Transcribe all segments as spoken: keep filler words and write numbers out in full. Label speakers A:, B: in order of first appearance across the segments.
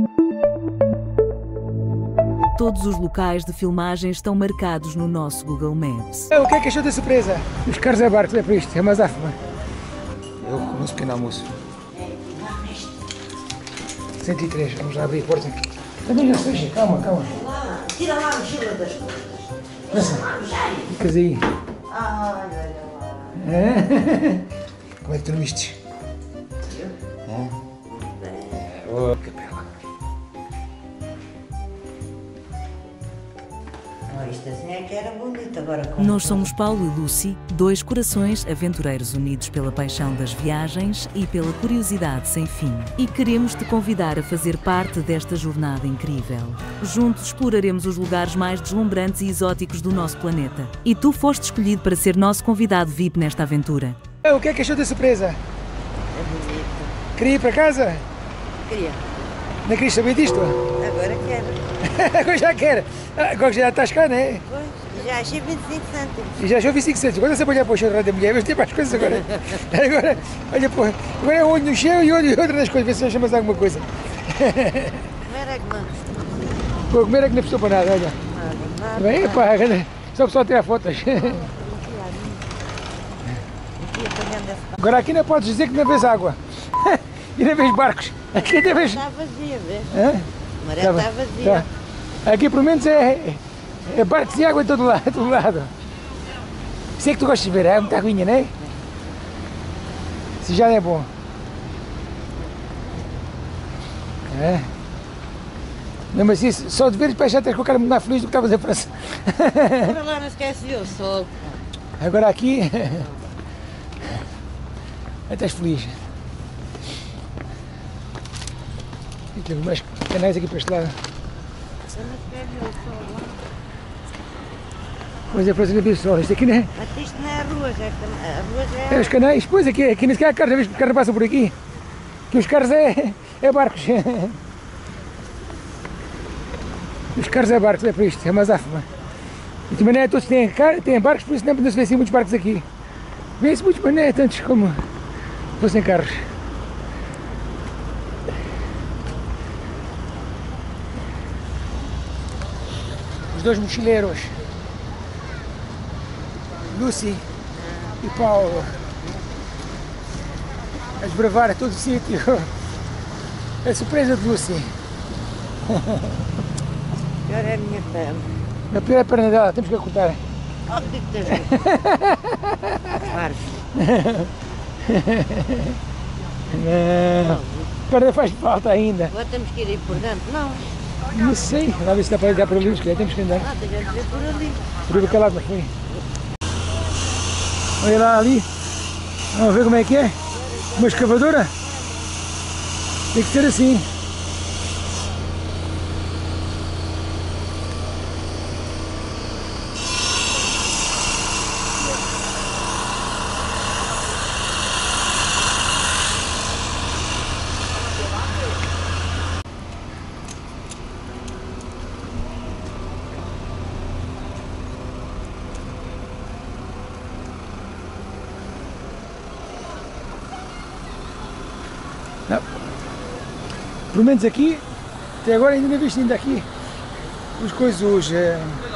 A: Todos os locais de filmagem estão marcados no nosso Google Maps.
B: O que é que achou da surpresa? Os carros é barcos, é para isto, é mais afma. Eu com um pequeno almoço. cento e três, vamos lá abrir a porta. Também já fecha, calma, calma.
C: Tira lá a mochila das coisas.
B: Ficas aí.
C: Ai, olha lá.
B: É? Como é que dormiste? É? Oh, capela.
C: Oh, isto assim é que era bonito agora. Com
A: Nós somos Paulo e Lucy, dois corações aventureiros unidos pela paixão das viagens e pela curiosidade sem fim. E queremos te convidar a fazer parte desta jornada incrível. Juntos exploraremos os lugares mais deslumbrantes e exóticos do nosso planeta. E tu foste escolhido para ser nosso convidado V I P nesta aventura.
B: O que é que achou da surpresa?
C: É bonito.
B: Queria ir para casa?
C: Queria.
B: Não querias saber disto?
C: Agora quero.
B: Agora já quer. Agora já estás cá, não é?
C: Pois, já achei vinte e cinco cêntimos.
B: E já achou vinte e cinco centos. Agora você pode olhar para o chão da mulher, mas tem mais coisas agora. Agora, olha, pô, agora é um olho no chão e olho outro nas coisas, vê se já chamas alguma coisa.
C: Comer é que não.
B: Pô, comer é que não precisou para nada, olha.
C: Nada, nada.
B: Bem, pá, só o pessoal tirar fotos. Agora aqui não podes dizer que não vês água. E não vês barcos. Aqui não vês...
C: Está vazia, vês?
B: Hã?
C: A maré
B: Tá
C: está
B: bem,
C: vazia.
B: tá. Aqui pelo menos é, é barcos e água em todo lado. Todo lado. Sei que tu gostas de ver, é muita aguinha, não é? Se já é bom. É. Mesmo assim, só de ver já tens com o cara muito mais feliz do que estavas em França.
C: Agora lá não esquece o sol.
B: Agora aqui, estás feliz. E temos mais canais aqui para este lado. Pois é, para fazer o sol, isto aqui não é?
C: Mas isto não é a rua, já, a rua já é...
B: É os canais, pois aqui, aqui nem sequer há carros, a vez que os carros passam por aqui. Que os carros é, é barcos. Os carros é barcos, é para isto, é mais afma. E também não é todos têm, têm barcos, por isso não, não se vê assim muitos barcos aqui. Vê-se muitos, mas não é tantos como fossem carros. Os dois mochileiros, Lucy e Paulo, a desbravar a todo o sítio. A surpresa de Lucy.
C: Pior é a minha perna.
B: A pior é a perna dela, temos que a cortar.
C: Oh, o que é que tens a ver? Claro.
B: Não, a perna faz falta ainda.
C: Agora temos que ir aí por dentro? Não.
B: Não sei, lá ver se dá para olhar para ali, se calhar temos que andar.
C: Ah, tens a ver por ali.
B: Por aquele lado, mas foi. Olha lá ali. Vamos ver como é que é. Uma escavadora. Tem que ser assim. Não. Pelo menos aqui, até agora ainda não vi ainda aqui os coisas, os, uh,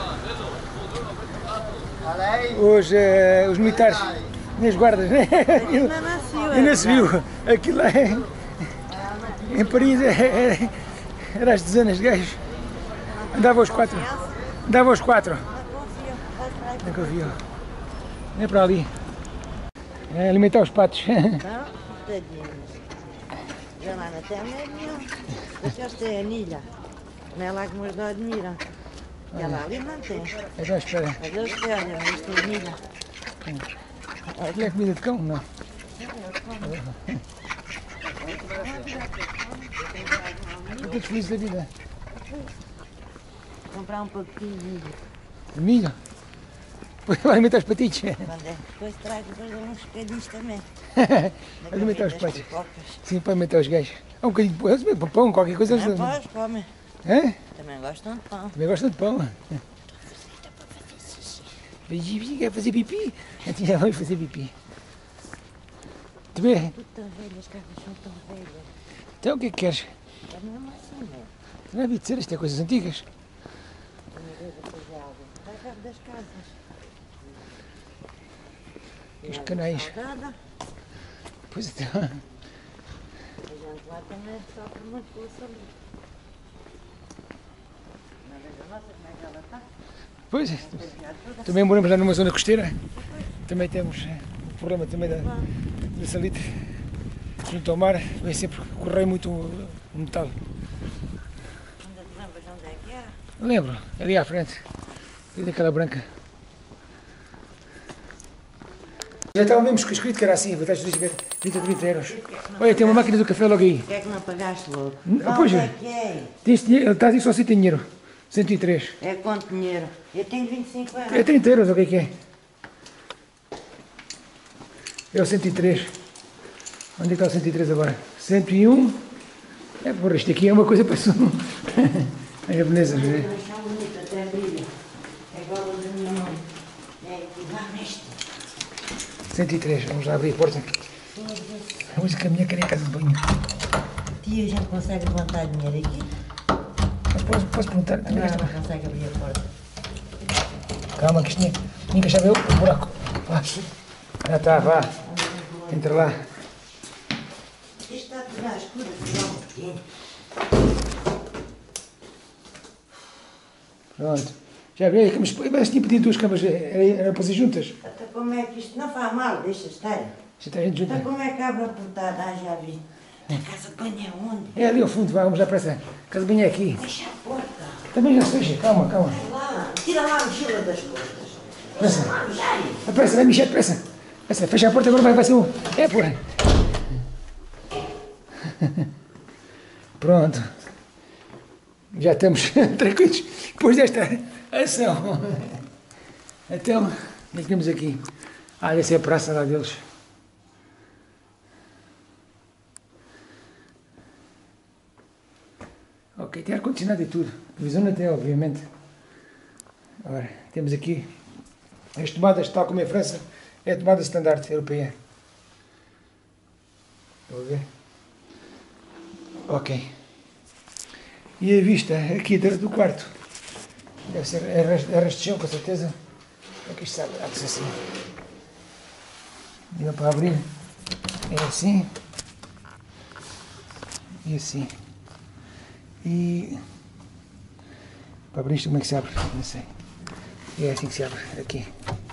B: os, uh, os militares, nem os guardas, né?
C: Ainda não se viu.
B: Ainda se viu. Aquilo lá é, em Paris era, era as dezenas de gajos. Andava aos quatro. Andava aos quatro. Não confio. É para ali. É alimentar os patos.
C: Não, tadinhos. Já lá não tem nenhum. Aqueles têm anilha. Não é lá como os não admiram. E ela ali não tem.
B: Então espera.
C: Mas eles têm, olha, mas tem anilha.
B: Aquilo é comida de cão? Não. Estou todos felizes da vida.
C: Comprar um pouquinho de milho.
B: De milho? Vai alimentar os patitos.
C: Quando é, depois trago depois uns bocadinhos também.
B: Alimentar os patos.
C: Pipocas.
B: Sim, para alimentar os gajos. Há um bocadinho de pão, eles comem pão, qualquer coisa.
C: Também
B: Eles...
C: pois, comem.
B: Hã?
C: Também gostam de pão.
B: Também gostam de pão. Quer fazer pipi? A gente já vai fazer pipi. Tu vê?
C: Tudo tão velhas, as casas são tão velhas.
B: Então o que é que queres?
C: É mesmo assim, né?
B: Não havia de ser, isto é coisas antigas.
C: Está cá das casas.
B: Os canais.
C: Salgada.
B: Pois então.
C: A gente lá também sofre muito com a saúde. Não vejo a nossa, como é que ela está?
B: Pois é. Também moramos lá numa zona costeira. Também temos eh, o problema também da, da salitre. Junto ao mar, vem sempre correr muito o metal.
C: Ainda te lembras onde é que era?
B: Lembro, ali à frente. Ali daquela branca. Já estava mesmo escrito que era assim, vou vinte a trinta euros. Olha, tem uma máquina do café logo aí.
C: Porquê é que não pagaste logo?
B: Não, pois
C: onde
B: é.
C: é que é?
B: Tens dinheiro, ele está a dizer só se tem dinheiro. cento e três.
C: É quanto dinheiro? Eu tenho vinte e cinco euros.
B: É trinta euros, o que é que é? É o cento e três. Onde é que está o cento e três agora? cento e um. É, porra, isto aqui é uma coisa para isso. É beleza, não é?
C: Eu achava bonito, até brilha. É igual a da minha mãe. É igual neste.
B: cento e três, vamos lá abrir a porta. Hoje que a minha queria casa de banho.
C: Tia, a gente consegue levantar dinheiro aqui?
B: Mas posso, posso perguntar?
C: Não, não consegue abrir a porta.
B: Calma, que isto tinha, tinha que achar bem o buraco. Vá. Já está, vá. Entra lá.
C: Isto está tudo às escuras, não um pouquinho.
B: Pronto. Já vi, mas, mas tinha pedido duas camas, era, era para ser juntas.
C: Até como é que isto não faz mal, deixa estar.
B: Já está a gente
C: Até
B: junta.
C: como é que abre a portada? Ah, já vi. A casa de banho é onde?
B: É ali ao fundo, vá, vamos lá para essa. Casa bem é aqui.
C: Fecha a porta.
B: Também já fecha, calma, calma.
C: Lá, tira lá a mochila das costas.
B: Pressa.
C: Vamos, sai.
B: Pressa, vai mexer, pressa. Pressa, fecha a porta agora, vai, vai ser um. É, porra. Pronto. Já estamos tranquilos depois desta ação. Então, o que temos aqui? Ah, essa é a praça lá deles. Ok, tem ar-condicionado e tudo. Televisão não tem, obviamente. Ora, temos aqui as tomadas, tal como em França, é a tomada standard europeia. Estão a ver? Ok. E a vista aqui do, do quarto. Deve ser a rastejão, com certeza. Aqui está, há de ser assim. Deu para abrir. É assim. E assim. E para abrir isto, como é que se abre? Não sei. É assim que se abre, aqui.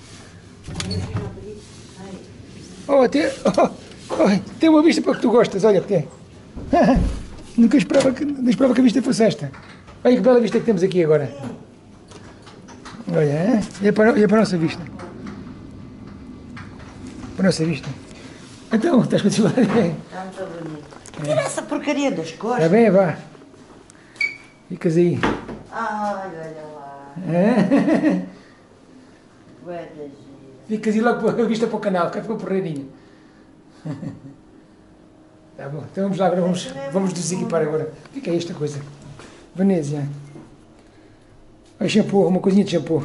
B: Oh, até, oh, oh, tem uma vista para que tu gostas, olha, tem. Nunca esperava que, não esperava que a vista fosse esta. Olha que bela vista que temos aqui agora. Olha, é, é, para, é para a nossa vista. Para a nossa vista. Então, estás com a desfilar?
C: Está muito bonito. Tira essa porcaria das costas.
B: Está bem, vá. Ficas aí.
C: Ai, olha lá.
B: É?
C: Ué, da gira.
B: Ficas aí logo a vista para o canal, cá ficou porreirinho. Tá bom, então vamos lá, agora vamos, vamos desequipar agora. O que é esta coisa? Venezia. Olha, shampoo, uma coisinha de shampoo.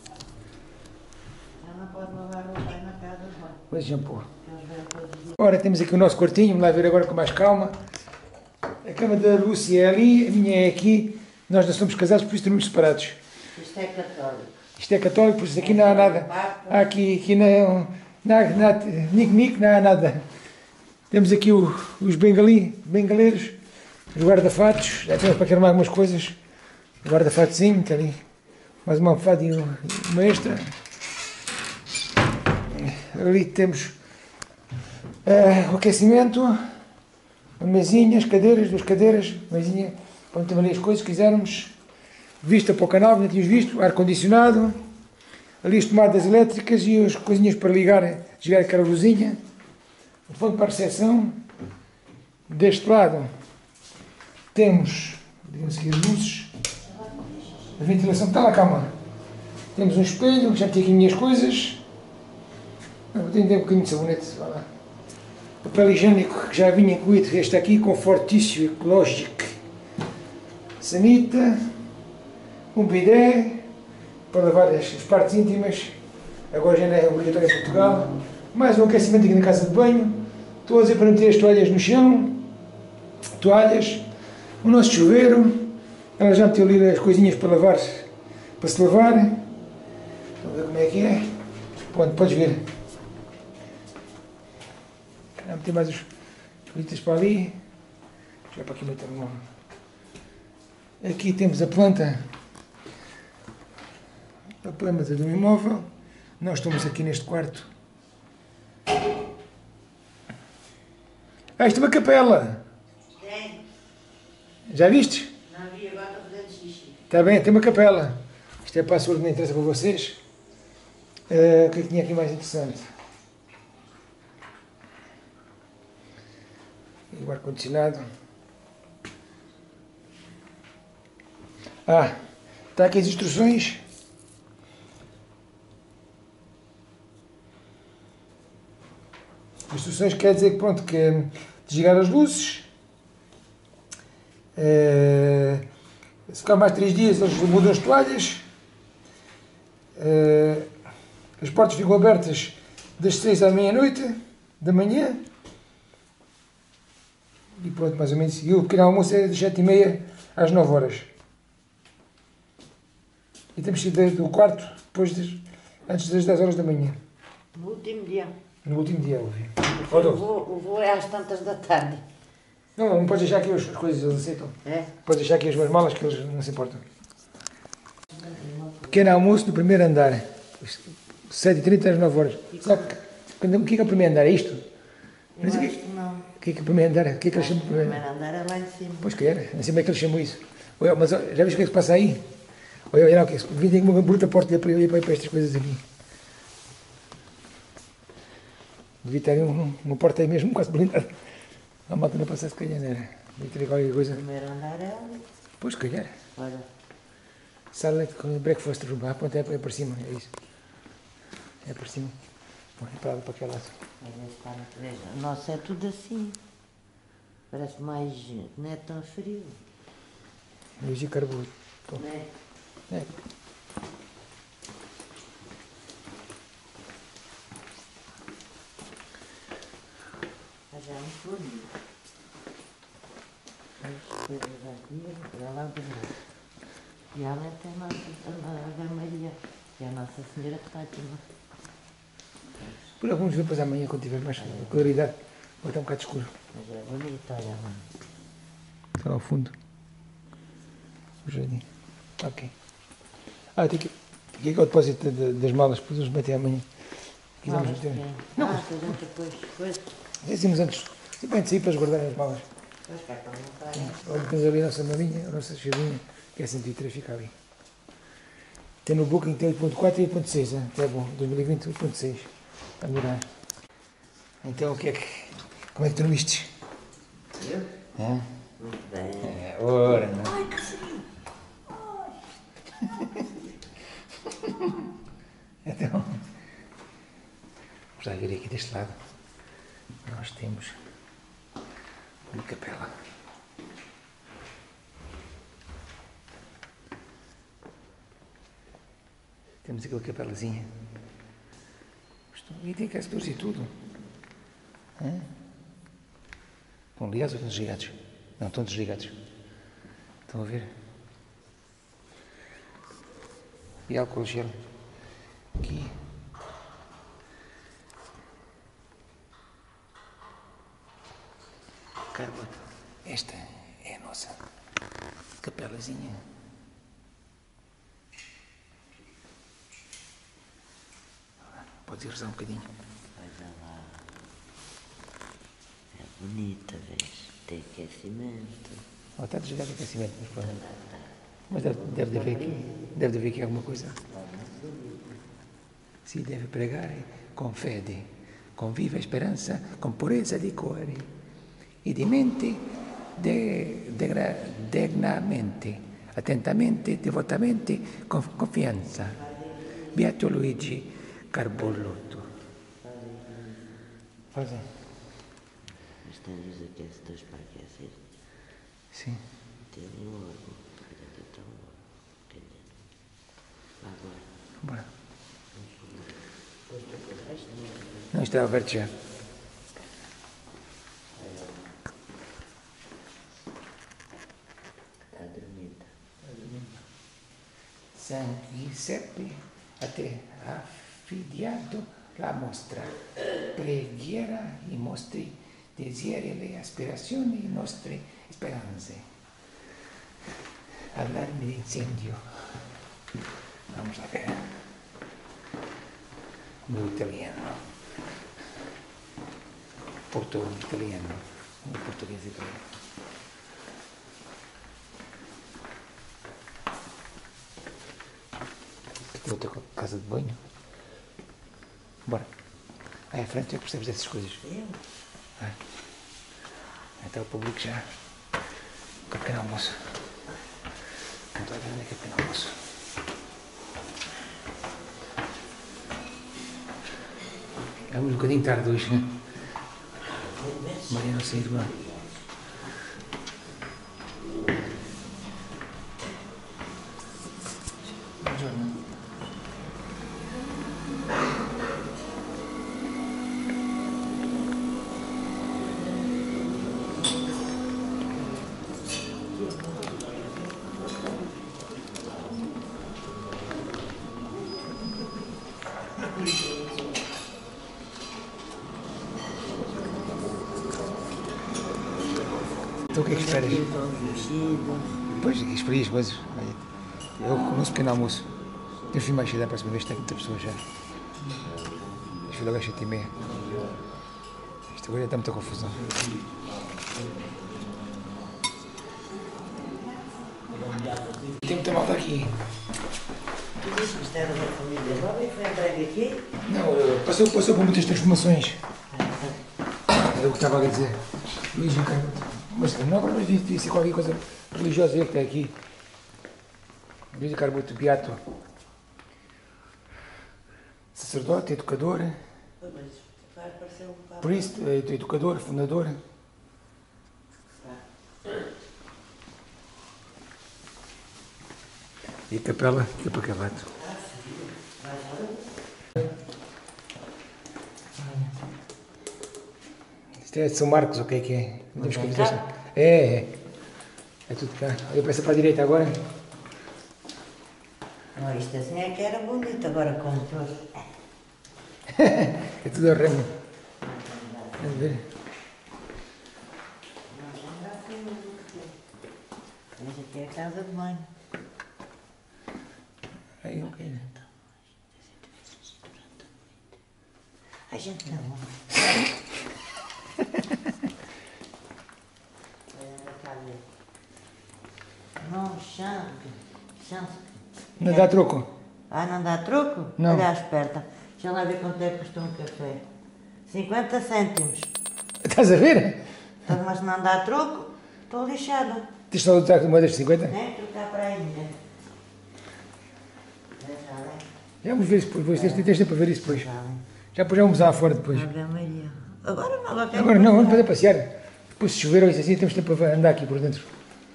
C: Já não pode lavar roupa aí na casa de banho.
B: Coisa de shampoo.
C: Eles vêm todos os dias.
B: Ora, temos aqui o nosso quartinho, vamos lá ver agora com mais calma. A cama da Lúcia é ali, a minha é aqui. Nós não somos casados, por isso estamos separados.
C: Isto é católico.
B: Isto é católico, por isso aqui não há nada. Há aqui, aqui não, não há nada, nico-nico, não há nada. Temos aqui o, os bengali, bengaleiros, os guarda-fatos, já temos para queimar algumas coisas. O guarda-fatozinho, está ali. Mais uma almofada e uma extra. Ali temos uh, o aquecimento, uma mesinha, as cadeiras, duas cadeiras, mesinha, para meter ali as coisas, se quisermos. Vista para o canal, não tínhamos visto, ar-condicionado. Ali as tomadas elétricas e as coisinhas para ligar, desligar aquela luzinha. O fundo para a recepção. Deste lado temos, digamos aqui, as luzes. A ventilação está lá, calma. Temos um espelho, já tenho aqui minhas coisas. Vou ter um bocadinho de sabonete, vai lá. Papel higiênico que já vinha incluído, este aqui, Confortício Ecológico. Sanita, um bidé, para lavar as, as partes íntimas. Agora já não é obrigatório em Portugal. Mais um aquecimento aqui na casa de banho. Estou a dizer para meter as toalhas no chão. Toalhas. O nosso chuveiro, ela já meteu ali as coisinhas para lavar, para se lavar. Vamos ver como é que é. Pronto, podes ver. Já meter mais os litros para ali. Já para aqui meter uma. Aqui temos a planta. A planta do imóvel. Nós estamos aqui neste quarto. Ah, isto é uma capela.
C: Tem.
B: Já viste?
C: Não vi, agora estou fazendo xixi.
B: Está bem, tem uma capela. Isto é password que não interessa para vocês. Uh, o que é que tinha aqui mais interessante? E o ar-condicionado. Ah, está aqui as instruções. As instruções quer dizer que, pronto, que é desligar as luzes. Uh, se ficar mais três dias, eles mudam as toalhas. Uh, as portas ficam abertas das seis à meia-noite da manhã. E pronto, mais ou menos seguiu. O pequeno almoço é das sete e meia às nove horas. E temos que sair do quarto depois de, antes das dez horas da manhã.
C: No último dia.
B: No último dia, ouvi.
C: O voo, o voo é às tantas da tarde.
B: Não, não podes deixar aqui as coisas, eles aceitam.
C: É?
B: Podes deixar aqui as minhas malas que eles não se importam. Pequeno almoço no primeiro andar. sete e trinta às nove horas. Sabe o que é que é o primeiro andar? É isto?
C: Eu
B: Mas o que,
C: acho que não.
B: o que é que é o primeiro andar? O que é que eles chamam de
C: O
B: primeiro?
C: primeiro andar é lá em cima.
B: Pois que era. Não sei como é que eles chamam isso. Olha, mas ó, já viste o que é que se passa aí? Olha, olha, olha, vim tem uma bruta porta para ir para estas coisas aqui. Devia ter um, uma porta aí mesmo quase blindada. A malta não passasse, se calhar, não era. Devia ter qualquer coisa.
C: O primeiro andar é ali.
B: Pois, se calhar.
C: Olha.
B: Sala com breakfast room. Ah, pronto, é, é para cima, é isso. É para cima. Bom, é para, para aquele lado.
C: Veja, o nosso é tudo assim. Parece mais. Não é tão frio.
B: Energia carbono.
C: Não é?
B: É.
C: Mas é muito bonito. As coisas aqui, para lá do lado. Realmente é a nossa a Ave Maria. E a Nossa Senhora que está aqui.
B: Por vamos ver depois amanhã quando tiver mais claridade. Vai estar um bocado escuro.
C: Mas é bonito, olha lá.
B: Está lá ao fundo. O jardim. Ok. Ah, tem que. Aqui é o depósito de- das malas, depois eles metem amanhã. Aqui vamos meter.
C: Não, ah, que a gente depois. Depois.
B: Dizemos antes. Sempre antes de sair para guardar as malas.
C: Depois cá para não estar.
B: Olha, temos ali a nossa malinha, a nossa chavinha, que é cento e três, fica ali. Tem no Booking, tem oito ponto quatro e oito ponto seis, até bom, dois mil e vinte, oito ponto seis. A melhorar. Então, o que é que. Como é que dormiste?
C: Eu?
B: É?
C: Muito bem.
B: É, ora, não.
C: Ai, que frio!
B: Então, vamos lá ver aqui deste lado. Nós temos uma capela. Temos aquela capelazinha. E tem aquecedores e tudo. Hã? Estão ligados ou estão desligados? Não, estão desligados. Estão a ver? E álcool gel. Aqui. Caramba, esta é a nossa capelazinha. Podes ir rezar um bocadinho.
C: Olha lá. É bonita, vês? Tem aquecimento.
B: Oh, está desligado o aquecimento, mas pronto. Mas deve, deve, de haver aqui, deve de haver aqui alguma coisa. Si deve pregare con fede, con viva speranza, con purezza di cuore e di mente de, degra, degnamente, attentamente, devotamente, con confianza. Beato Luigi Carbollotto. Faz aí.
C: Mas tens os aquecedores para aquecer.
B: Sim.
C: Tem um logo. Então, agora.
B: Bora. Não, está aberto já. sangue até affidiato la mostra, preghiera i nostri desideri, le aspirazioni, le nostre speranze. Allarme de incendio. Vamos a ver. Muy italiano. Porto italiano. Un português italiano. Aqui outra casa de banho. Bora. Aí à frente eu percebo dessas coisas. Ah. Então o público já. Com o pequeno almoço. Não estou a ver onde é que é o pequeno almoço. É um bocadinho tarde hoje, né? Maria não saiu de lá. Buongiorno. Então o que é que esperas? Pois, esperei as coisas. Eu começo pequeno almoço. Eu fui mais cedo, a próxima vez tem muita pessoa já. Eu fui logo às sete e meia. Isto agora já está muita confusão. Tem muita malta aqui.
C: Tu disse que isto era da família nova e foi entregue aqui?
B: Não, passou, passou por muitas transformações. Era o que estava a dizer. Luís Ricardo. Mas não, agora devia ser qualquer coisa religiosa que está aqui. Luís Ricardo muito beato. Sacerdote, educador.
C: Mas vai parecer um bocado.
B: Priest, educador, fundador. E a capela fica para aquele lado. Isto é de São Marcos, o que é que é? Não temos que é, é. É tudo cá. Eu peço para a direita agora.
C: Não, isto assim é que era bonito, agora como tudo.
B: É tudo a remo. Vamos ver.
C: Mas aqui é a casa de banho.
B: Aí, ok.
C: A gente não. Não, chance. Chance.
B: Não dá troco?
C: Ah, não dá troco?
B: Não.
C: Olha, esperta. Deixa lá ver quanto é que custa um café. cinquenta cêntimos.
B: Estás a ver?
C: Então, mas não dá troco, estou lixada.
B: Tens só de trocar moedas de cinquenta?
C: Nem trocar para aí, né? Deixa lá.
B: Já vamos ver isso depois. Tens, tens tempo para ver isso depois.
C: Deixa lá.
B: Já depois já vamos lá fora depois.
C: Ave Maria. Agora não, agora quero
B: Agora não, vamos
C: passear.
B: poder passear. Depois se chover ou isso assim, temos tempo para andar aqui por dentro.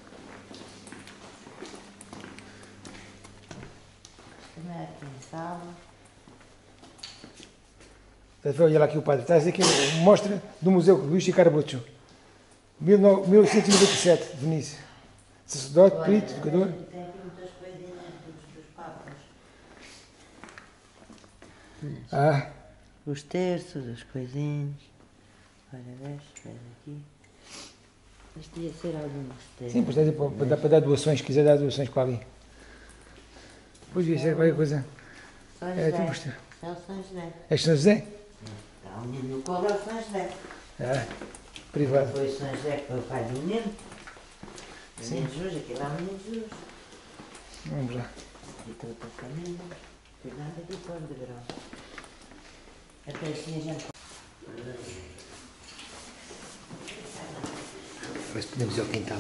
C: Também aqui em sala.
B: Estás a ver? Olha lá aqui o padre. Está a dizer que é uma mostra do Museu Luís Ricardo Boccio. mil oitocentos e noventa e sete, Venise. Sacerdote, perito, educador.
C: Tem aqui muitas coisinhas dos, dos papas.
B: Ah,
C: Os terços, as coisinhas. Olha, vês, vês aqui. Isto ia ser alguns terços.
B: sim, pois dá para, para, dar- para dar doações, se quiser dar doações para ali. Depois devia ser qualquer coisa.
C: São
B: É,
C: José.
B: tem gosto.
C: É o São José.
B: És São José?
C: Está o menino no colo, é o São José.
B: Ah, privado.
C: Foi o São José que foi o pai do menino. O
B: Sim.
C: menino Jesus, aqui lá o menino Jesus.
B: Vamos lá.
C: E toda a família. Cuidado aqui para de grão. Até assim a gente.
B: Ver se podemos ir ao quintal.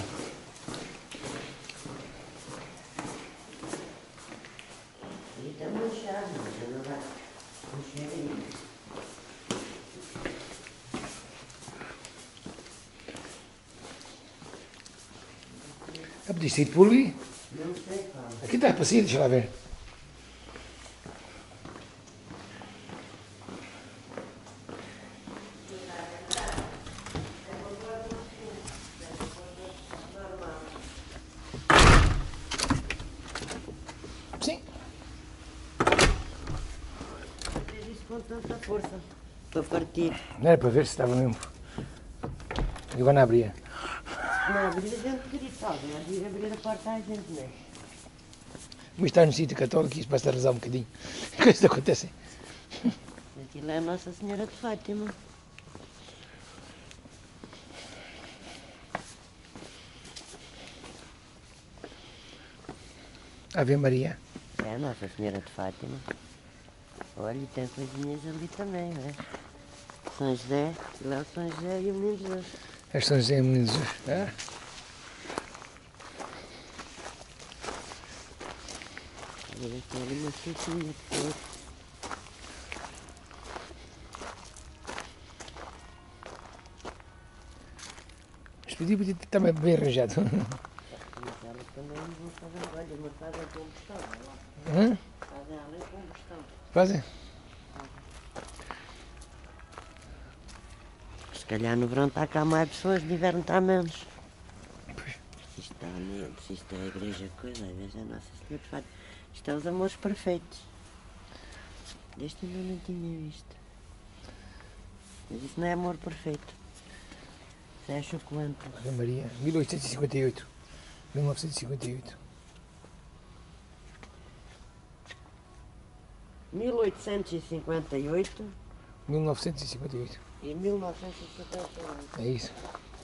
C: E estamos lixados, mas eu não dá. Não chega aí.
B: Ah, podias ir por ali?
C: Não sei qual.
B: Aqui está para sair, deixa lá ver. Sim.
C: com tanta força para partir.
B: Não era para ver se estava mesmo. E agora não abria.
C: Não, abrir a gente gritava, não abrir, abrir a porta à gente, não é?
B: Mas está no sítio católico e isso basta rezar um bocadinho. Coisas acontecem.
C: Aquilo é a Nossa Senhora de Fátima.
B: Ave Maria.
C: É a Nossa Senhora de Fátima. Olha, e tem coisinhas ali também, não é? São José, lá o São José e o Menino Jesus.
B: Estas são José e Menino Jesus. Ah.
C: Olha, tem ali uma fitinha de flor.
B: Mas podia, podia estar bem arranjado.
C: Mas elas também vão fazer, olha, uma faz a combustão, olha lá.
B: Hã?
C: Fazem ali a combustão.
B: Fazem?
C: Se calhar no verão está cá mais pessoas, no inverno está menos.
B: Pois.
C: Isto está menos, isto é a igreja coisa, às vezes é a Nossa Senhora de Fátima. Isto é os amores perfeitos. Deste ainda não tinha visto. Mas isso não é amor perfeito. Isso é chocolate.
B: Ave Maria. mil oitocentos e cinquenta e oito. mil novecentos e cinquenta e oito.
C: mil oitocentos e cinquenta e oito
B: mil novecentos e cinquenta e oito.
C: e mil novecentos e cinquenta e oito.
B: É isso.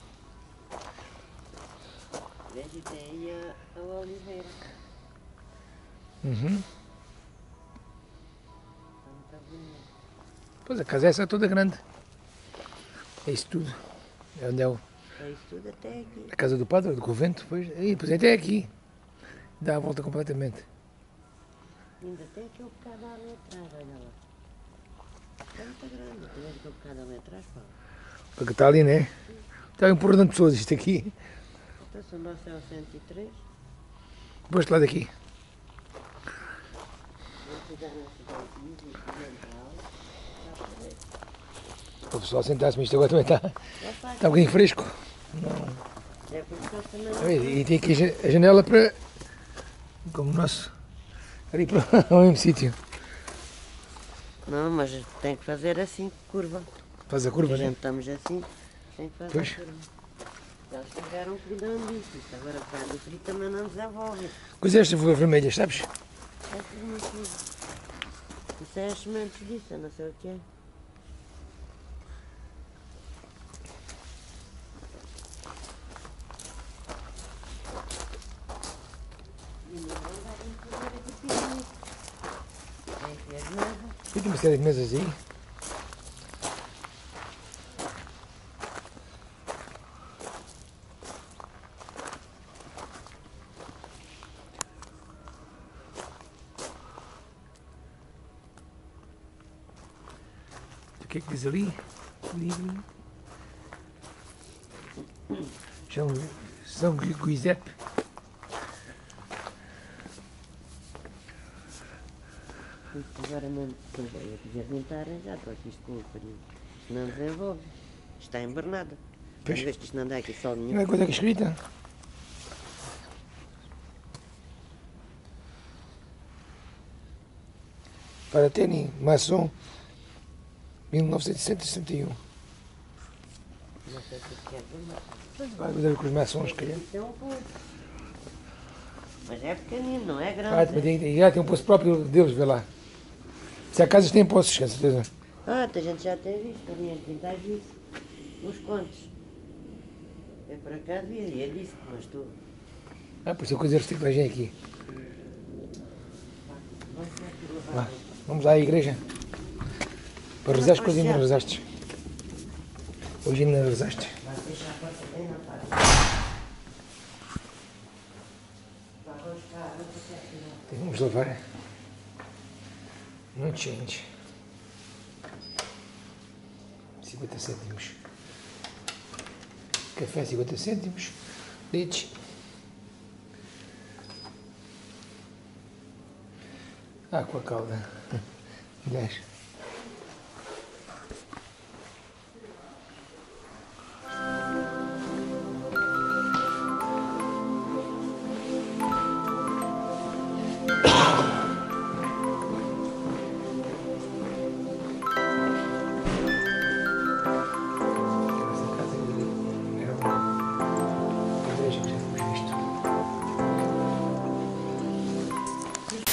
C: Veja, e tem aí a, a oliveira.
B: Uhum.
C: Está muito bonito.
B: Pois a casa essa é toda grande. É isso tudo. É onde é o-
C: É isso tudo até aqui.
B: a casa do padre, do convento. Pois, aí, pois até aqui. Dá a volta completamente.
C: Ainda tem aquele bocado ali atrás, olha lá. É muito grande, tem aquele bocado ali atrás, Paulo.
B: Porque está ali, né? Está um porrão de pessoas isto aqui.
C: Então, se o nosso é o cento e três,
B: Depois de lá daqui.
C: vamos pegar na cidadezinha e experimental. Já para ver.
B: O pessoal sentar-se, mas isto agora também está,
C: Já faz.
B: está um bocadinho fresco.
C: É porque eles também não
B: A ver, e tem aqui a ja- a janela para. Como o nosso. Ali para ao mesmo sítio.
C: Não, mas tem que fazer assim, curva.
B: Faz a
C: A
B: curva,
C: gente
B: né?
C: estamos assim, tem que fazer
B: Pois.
C: curva. Eles tiveram cuidando disso, isto agora que está no frio também não desenvolve.
B: Coisa esta flor vermelha, sabes?
C: Essas não sei. Isso é as sementes disso, eu não sei o que é. E no verão vai ter que fazer aqui piquenique. Tem que as mesas.
B: E tem uma série de mesas aí. O que é que diz ali? Livre. São, São Giuseppe.
C: Isto agora não. Pois é, eu quiser nem estar arranjado, porque isto com o frio. Isto não desenvolve. Isto está embernado.
B: Pois.
C: Em vez que isto não dá aqui sol
B: Não
C: nenhum.
B: é coisa que escrita? Para Tênis, maçom, mil novecentos e sessenta e um.
C: Não sei se isto quer ver, mas.
B: Vai ver com os maçons, se calhar.
C: Isto é um poço. Mas é pequenino, não é grande.
B: Ah, também tem, tem, já tem um poço próprio deles, vê lá. Se há casas têm poços, com certeza.
C: Ah, a gente já tem visto, ali em quintais visto. Os contos. Eu por acaso vi, e ele disse, mas tu.
B: Ah, por isso é coisa de reciclagem aqui. Lá, vamos lá à igreja. Para rezar as coisas ainda não rezaste. Hoje ainda não rezaste.
C: Vai fechar a porta bem na parte. Vai buscar, não sei.
B: Vamos levar. Não change. cinquenta cêntimos. Café cinquenta cêntimos. Leite. Ah, com a calda. dez.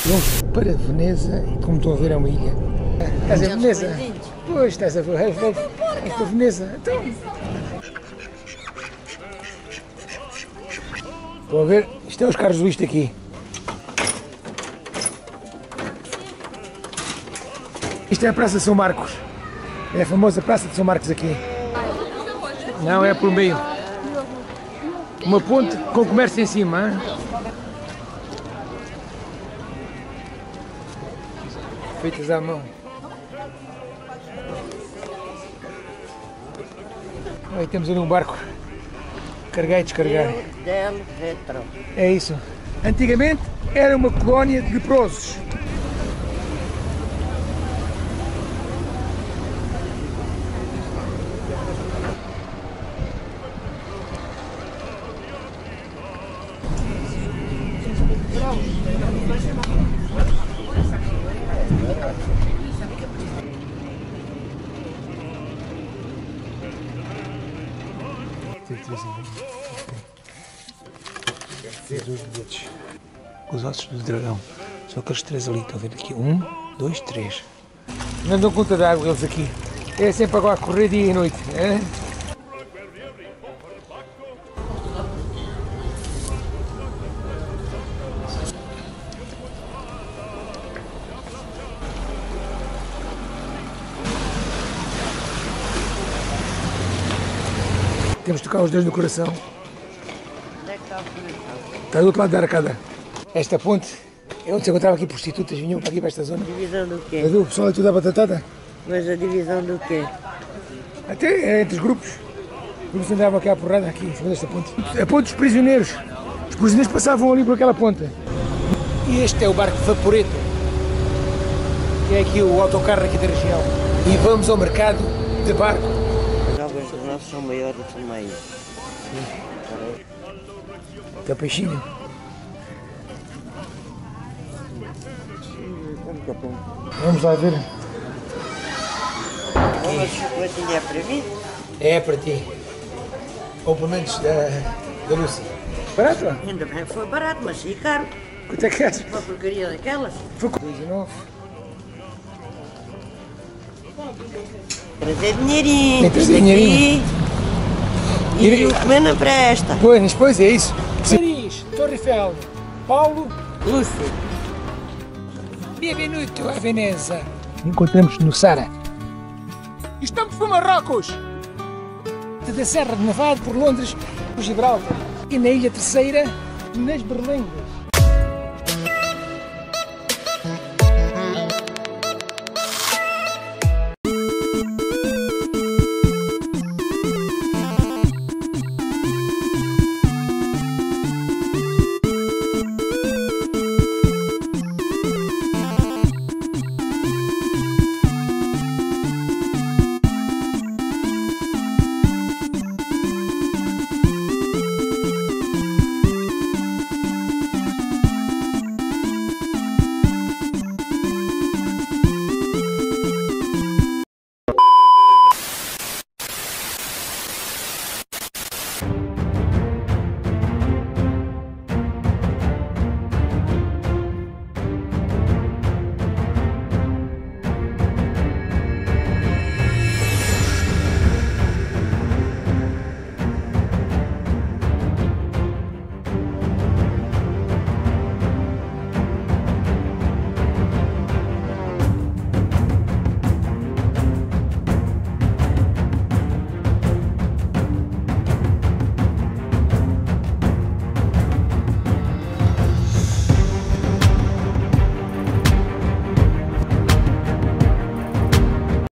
B: Vamos para Veneza e, como estão a ver, é uma ilha. Estás a Veneza? Pois, estás a ver. Vamos para Veneza. Então. Estão a ver? Isto é os carros do isto aqui. Isto é a Praça de São Marcos. É a famosa Praça de São Marcos aqui. Não, é por meio. Uma ponte com comércio em cima. Hein? Feitas à mão. Aí temos ali um barco. Carregar e descarregar.
C: Del Retro.
B: É isso. Antigamente era uma colónia de leprosos. Os bilhetes. Os ossos do dragão. São aqueles três ali, estão a ver aqui? Um, dois, três. Não dão conta da água eles aqui. É sempre agora a correr dia e noite. É? Temos de tocar os dois no coração.
C: Onde é que está o coração?
B: Está do outro lado da arcada. Esta ponte é onde se encontrava aqui prostitutas, vinham para aqui para esta zona.
C: Divisão do quê?
B: É do pessoal aqui da batatada.
C: Mas a divisão do quê?
B: Até é entre os grupos. Os grupos andavam aqui à porrada, aqui em cima desta ponte. A ponte dos prisioneiros. Os prisioneiros passavam ali por aquela ponte. E este é o barco Vaporeto, que é aqui o autocarro aqui da região. E vamos ao mercado de barco.
C: As águas do nosso são maiores que o meio.
B: Tem peixinho. Vamos lá ver.
C: Uma chocolatinha é para mim?
B: É para ti. Ou pelo menos da, da Lúcia. Barato?
C: Ainda bem que foi barato, mas sim caro.
B: Quanto é que és?
C: Uma porcaria daquelas.
B: Foi com dois e nove.
C: Trazer dinheirinho.
B: Tem que trazer dinheirinho.
C: E, e o comer não presta.
B: Pois, pois é isso. Paris, Torre Eiffel, Paulo, Lúcia. Benvenuto a Veneza. Encontramos no Sara. Estamos no Marrocos. Da Serra de Nevado por Londres, por Gibraltar. E na Ilha Terceira, nas Berlengas.